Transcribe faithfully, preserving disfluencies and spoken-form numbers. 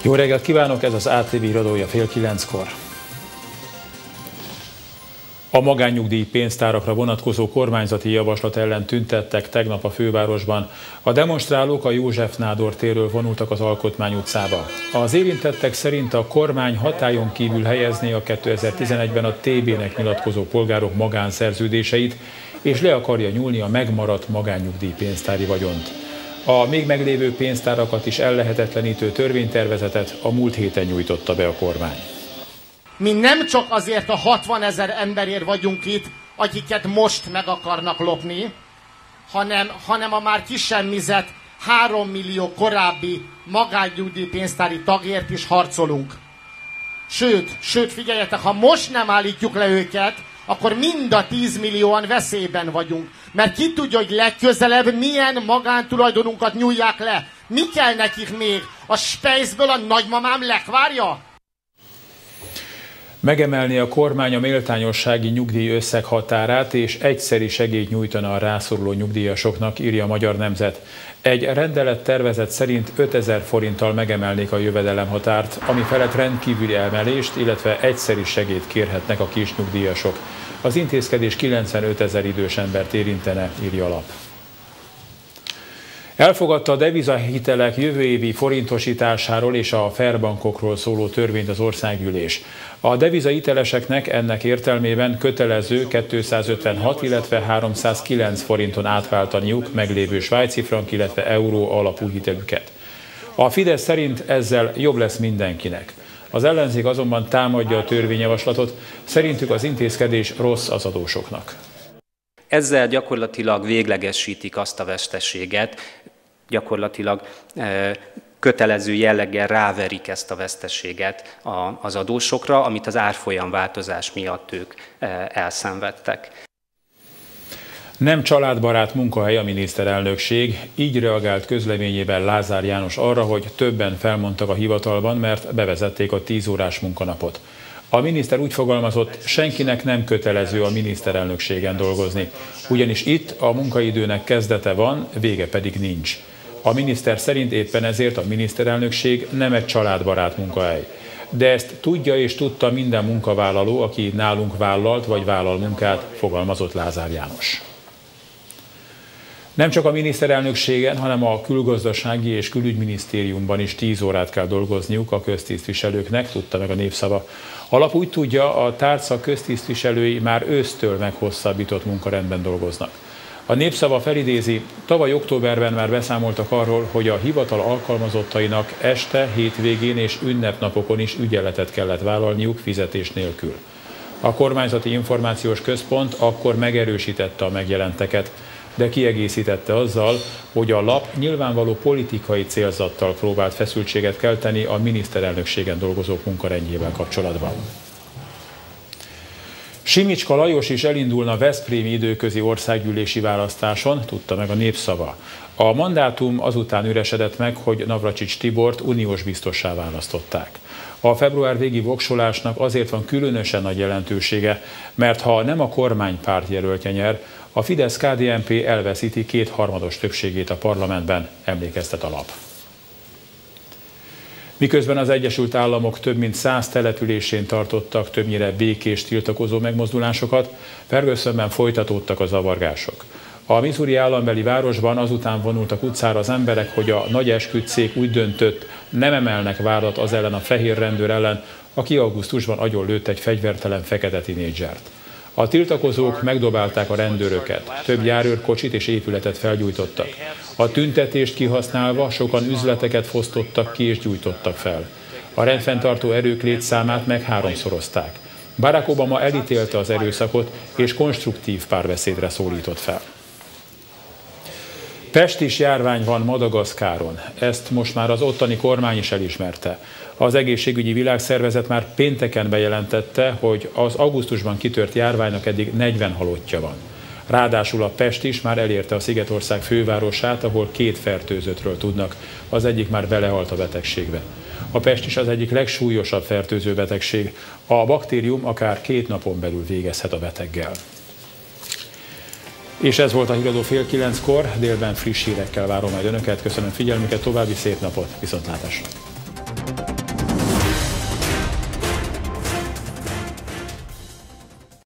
Jó reggelt kívánok, ez az á té vé híradója fél kilenckor. A magánnyugdíj pénztárakra vonatkozó kormányzati javaslat ellen tüntettek tegnap a fővárosban. A demonstrálók a József Nádor térről vonultak az Alkotmány utcába. Az érintettek szerint a kormány hatályon kívül helyezné a kétezer-tizenegyben a té bének nyilatkozó polgárok magánszerződéseit, és le akarja nyúlni a megmaradt magánnyugdíj pénztári vagyont. A még meglévő pénztárakat is ellehetetlenítő törvénytervezetet a múlt héten nyújtotta be a kormány. Mi nem csak azért a hatvanezer emberért vagyunk itt, akiket most meg akarnak lopni, hanem, hanem a már kisemmizett három millió korábbi magánnyugdíjpénztári tagért is harcolunk. Sőt, sőt, figyeljetek, ha most nem állítjuk le őket, akkor mind a tíz millióan veszélyben vagyunk. Mert ki tudja, hogy legközelebb milyen magántulajdonunkat nyúlják le. Mi kell nekik még? A spejzből a nagymamám lekvárja? Megemelni a kormány a méltányossági nyugdíj összeghatárát és egyszeri segélyt nyújtana a rászoruló nyugdíjasoknak, írja a Magyar Nemzet. Egy rendelet tervezet szerint ötezer forinttal megemelnék a jövedelemhatárt, ami felett rendkívüli emelést, illetve egyszeri segélyt kérhetnek a kis nyugdíjasok. Az intézkedés kilencvenötezer idős embert érintene, írja a lap. Elfogadta a devizahitelek jövő évi forintosításáról és a fair bankokról szóló törvényt az országgyűlés. A devizahiteleseknek ennek értelmében kötelező kétszázötvenhat, illetve háromszázkilenc forinton átváltaniuk meglévő svájci frank, illetve euró alapú hitelüket. A Fidesz szerint ezzel jobb lesz mindenkinek. Az ellenzék azonban támadja a törvényjavaslatot, szerintük az intézkedés rossz az adósoknak. Ezzel gyakorlatilag véglegesítik azt a veszteséget, gyakorlatilag e, kötelező jelleggel ráverik ezt a veszteséget az adósokra, amit az árfolyam változás miatt ők e, elszenvedtek. Nem családbarát munkahely a miniszterelnökség, így reagált közleményében Lázár János arra, hogy többen felmondtak a hivatalban, mert bevezették a tíz órás munkanapot. A miniszter úgy fogalmazott, senkinek nem kötelező a miniszterelnökségen dolgozni, ugyanis itt a munkaidőnek kezdete van, vége pedig nincs. A miniszter szerint éppen ezért a miniszterelnökség nem egy családbarát munkahely. De ezt tudja és tudta minden munkavállaló, aki nálunk vállalt vagy vállal munkát, fogalmazott Lázár János. Nem csak a miniszterelnökségen, hanem a külgazdasági és külügyminisztériumban is tíz órát kell dolgozniuk a köztisztviselőknek, tudta meg a Népszava. A lap úgy tudja, a tárca köztisztviselői már ősztől meghosszabbított munkarendben dolgoznak. A Népszava felidézi, tavaly októberben már beszámoltak arról, hogy a hivatal alkalmazottainak este, hétvégén és ünnepnapokon is ügyeletet kellett vállalniuk fizetés nélkül. A kormányzati információs központ akkor megerősítette a megjelenteket, de kiegészítette azzal, hogy a lap nyilvánvaló politikai célzattal próbált feszültséget kelteni a miniszterelnökségen dolgozók munkarendjével kapcsolatban. Simicska Lajos is elindulna veszprémi időközi országgyűlési választáson, tudta meg a Népszava. A mandátum azután üresedett meg, hogy Navracsics Tibort uniós biztossá választották. A február végi voksolásnak azért van különösen nagy jelentősége, mert ha nem a kormánypárt jelöltje nyer, a Fidesz-ká dé en pé elveszíti kétharmados többségét a parlamentben, emlékeztet a lap. Miközben az Egyesült Államok több mint száz településén tartottak többnyire békés tiltakozó megmozdulásokat, Fergusonben folytatódtak a zavargások. A Missouri állambeli városban azután vonultak utcára az emberek, hogy a nagy esküdtszék úgy döntött, nem emelnek vádat az ellen a fehér rendőr ellen, aki augusztusban agyonlőtt egy fegyvertelen fekete tinédzsert. A tiltakozók megdobálták a rendőröket, több járőrkocsit és épületet felgyújtottak. A tüntetést kihasználva sokan üzleteket fosztottak ki és gyújtottak fel. A rendfenntartó erők létszámát meg háromszorozták. Barack Obama elítélte az erőszakot és konstruktív párbeszédre szólított fel. Pestis járvány van Madagaszkáron, ezt most már az ottani kormány is elismerte. Az egészségügyi világszervezet már pénteken bejelentette, hogy az augusztusban kitört járványnak eddig negyven halottja van. Ráadásul a Pestis már elérte a Szigetország fővárosát, ahol két fertőzöttről tudnak, az egyik már belehalt a betegségbe. A Pestis az egyik legsúlyosabb fertőző betegség, a baktérium akár két napon belül végezhet a beteggel. És ez volt a híradó fél kilenckor, délben friss hírekkel várom majd önöket. Köszönöm figyelmüket, további szép napot, viszontlátásra!